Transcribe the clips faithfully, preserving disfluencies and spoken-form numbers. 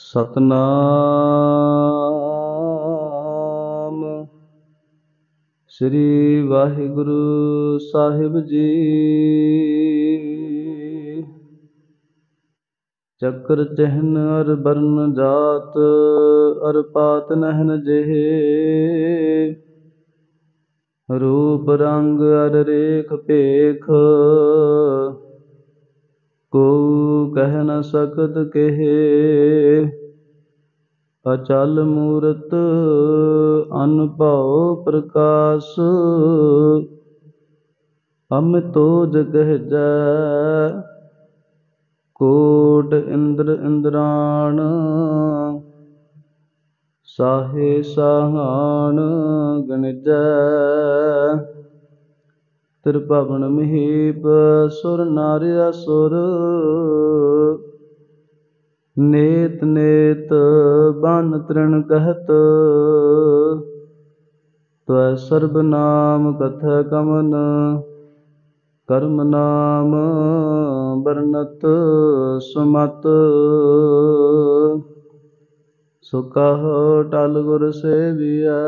ਸਤਨਾਮ ਸ੍ਰੀ ਵਾਹਿਗੁਰੂ ਸਾਹਿਬ ਜੀ। ਚੱਕਰ ਚਿਹਨ ਅਰ ਬਰਨ ਜਾਤ ਅਰ ਪਾਤ ਨਹਿਨ ਜਿਹੇ, ਰੂਪ ਰੰਗ ਅਰ ਰੇਖ ਭੇਖ, ਕੋ ਕਹਿ ਨ ਸਕਤ ਕੇਹੇ। ਅਚਲ ਮੂਰਤ ਅਨਭਉ ਪ੍ਰਕਾਸ਼, ਅਮਿਤੋ ਜਗਹਿਜੈ ਕੋਟ ਇੰਦਰ ਇੰਦਰਾਣ। ਸਾਹੇ ਸਾਹਾਣ ਗਣਿਜੈ ਤ੍ਰਿਭਵਨ ਮਹੀਪ, ਸੁਰ ਨਰ ਅਸੁਰ ਨੇਤ ਨੇਤ ਬਨ ਤ੍ਰਿਣ ਕਹਿਤ। ਤਵੈ ਸਰਬ ਨਾਮ ਕਥੈ ਕਵਨ, ਕਰਮ ਨਾਮ ਬਰਨਤ ਸੁਮਤ। ਸੋ ਕਹੋ ਟਲ ਗੁਰ ਸੇਵੀਐ,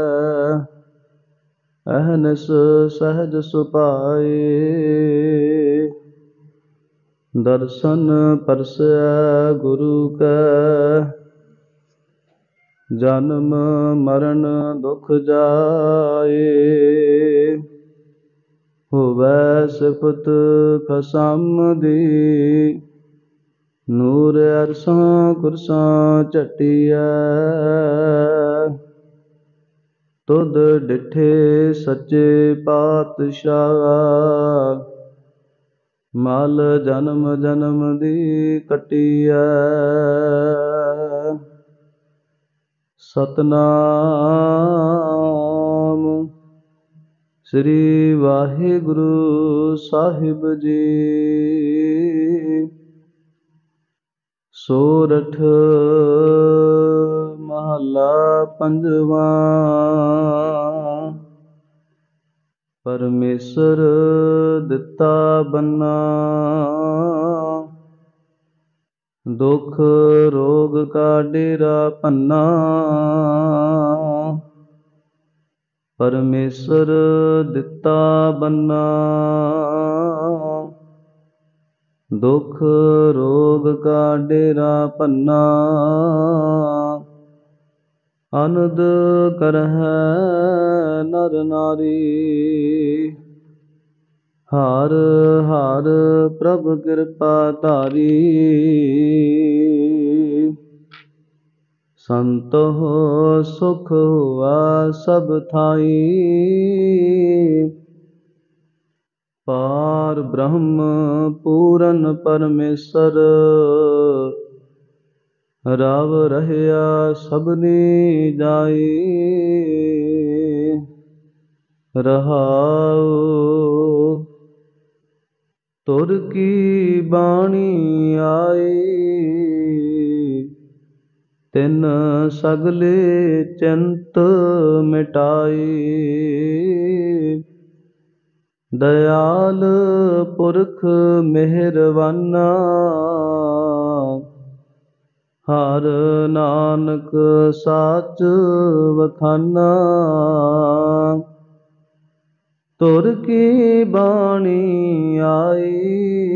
ਅਹਨਿਸ ਸਹਿਜ ਸੁਭਾਏ। ਦਰਸ਼ਨ ਪਰਸੈ ਗੁਰੂ ਕੈ, ਜਨਮ ਮਰਨ ਦੁਖ ਜਾਏ। ਹੋਵੈ ਸਿਫਤ ਖਸਮ ਦੀ, ਨੂਰ ਅਰਸਾਂ ਕੁਰਸਾਂ ਝਟੀਐ। ਤੁਧ ਡਿਠੇ ਸੱਚੇ ਪਾਤਸ਼ਾਹ, ਮਲ ਜਨਮ ਜਨਮ ਦੀ ਕੱਟੀਐ। ਸਤਨਾਮ ਸ੍ਰੀ ਵਾਹਿਗੁਰੂ ਸਾਹਿਬ ਜੀ। ਸੋਰਠ ਮਹੱਲਾ ਪੰਜਵਾਂ। ਪਰਮੇਸ਼ਰ ਦਿੱਤਾ ਬੰਨਾ, ਦੁਖ ਰੋਗ ਕਾ ਡੇਰਾ ਭੰਨਾ। ਪਰਮੇਸ਼ਰ ਦਿੱਤਾ ਬੰਨਾ, ਦੁਖ ਰੋਗ ਕਾ ਡੇਰਾ ਭੰਨਾ। ਅਨੰਦ ਕਰਹਿ ਨਰ ਨਾਰੀ, ਹਰਿ ਹਰਿ ਪ੍ਰਭ ਕਿਰਪਾ ਧਾਰੀ। ਸੰਤੋਖ ਸੁਖ ਹੋਆ ਸਭ ਥਾਈ, ਪਾਰ ਬ੍ਰਹਮ ਪੂਰਨ ਪਰਮੇਸ਼ਰ। ਰਵ ਰਹਿਆ ਸਭਨੀ ਜਾਈ, ਰਹਾਉ ਤੁਰ ਕੀ ਬਾਣੀ ਆਈ। ਤਿਨ ਸਗਲੇ ਚਿੰਤ ਮਿਟਾਈ, ਦਇਆਲ ਪੁਰਖ ਮਿਹਰਬਾਨਾ। ਹਰ ਨਾਨਕ ਸਾਚ ਵਖਾਨਾ, ਤੁਰ ਕੀ ਬਾਣੀ ਆਈ।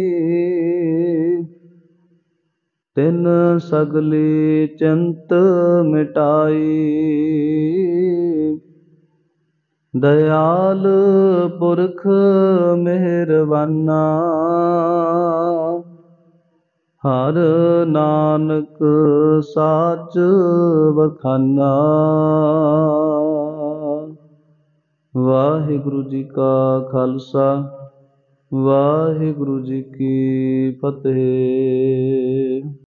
ਤਿਨ ਸਗਲੀ ਚਿੰਤ ਮਿਟਾਈ, ਦਇਆਲ ਪੁਰਖ ਮਿਹਰਬਾਨਾ। ਹਰ ਨਾਨਕ ਸਾਚ ਵਖਾਨਾ। ਵਾਹਿਗੁਰੂ ਜੀ ਕਾ ਖਾਲਸਾ, ਵਾਹਿਗੁਰੂ ਜੀ ਕੀ ਫਤਿਹ।